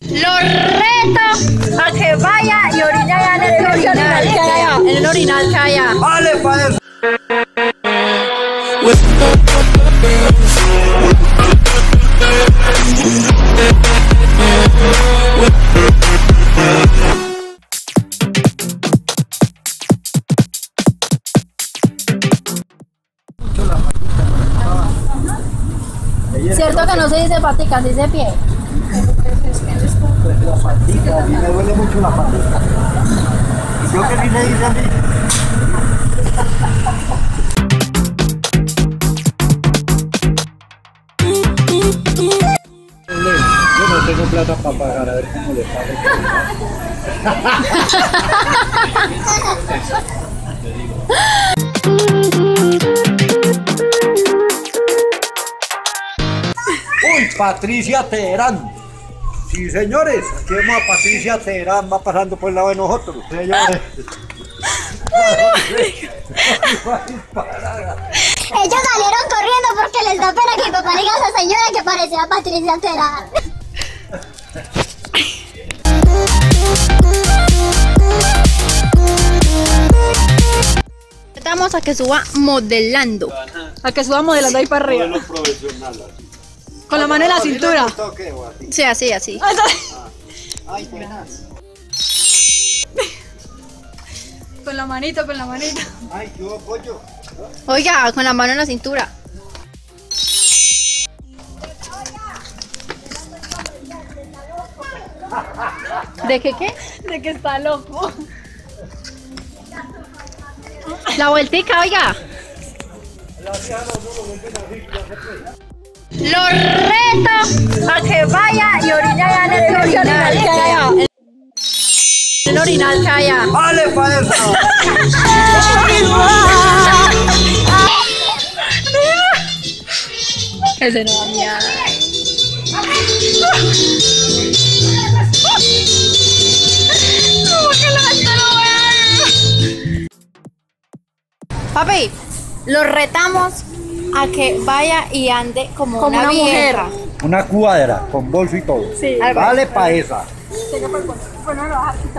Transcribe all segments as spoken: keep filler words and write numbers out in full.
Lo reto a que vaya y orine allá en el orinal que hay allá. En el orinal que hay allá. Vale, pa' eso. Cierto que no se dice patica, se dice pie. La patica, a mí me duele mucho la patica. Y creo que sí le dice a mí. Yo no tengo plata para pagar, a ver cómo le pago. Uy, Patricia Teherán. Sí, señores, aquí vemos a Patricia Teherán, va pasando por el lado de nosotros. Señores. Ellos salieron corriendo porque les da pena que mi papá le diga a esa señora que parecía a Patricia Teherán. Estamos a que suba modelando. A que suba modelando ahí para arriba. Modelo profesional, así. Con la mano en la cintura. Toque, o así. Sí, así, así. Ay, buenas. Con la manito, con la manito. Ay, yo pollo. Oiga, con la mano en la cintura. ¿De qué qué? De que está loco. La vueltica, oiga. Lo reto a que vaya y orine allá en el orinal que hay allá. En el orinal que hay allá. Vale, pa' eso. Ese no va mía. Papi, lo retamos a que vaya y ande como, Como una, una vieja. mujer. Una cuadra con bolso y todo. Sí. Vale, pa' esa. Bueno, lo vas a quitar.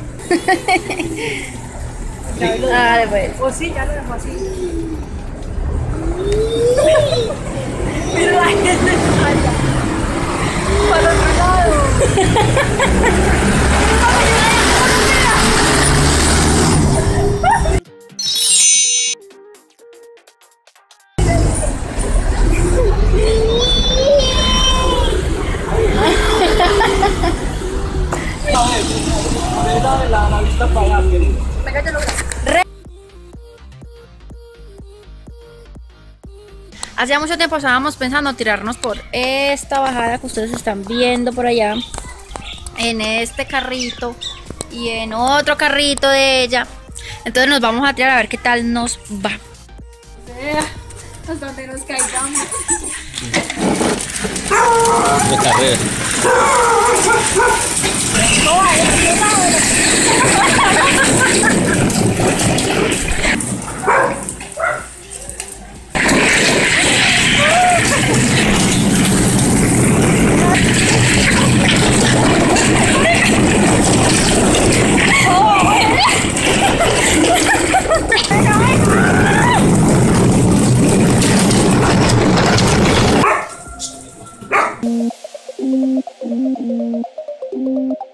Dale pues. O sí, ya lo dejo así. Mira la gente allá. Para el otro lado. La vista para allá, querido. Hacía mucho tiempo estábamos pensando tirarnos por esta bajada que ustedes están viendo por allá, en este carrito y en otro carrito de ella. Entonces nos vamos a tirar a ver qué tal nos va. Hasta donde nos caigamos. De carrera. Thank you.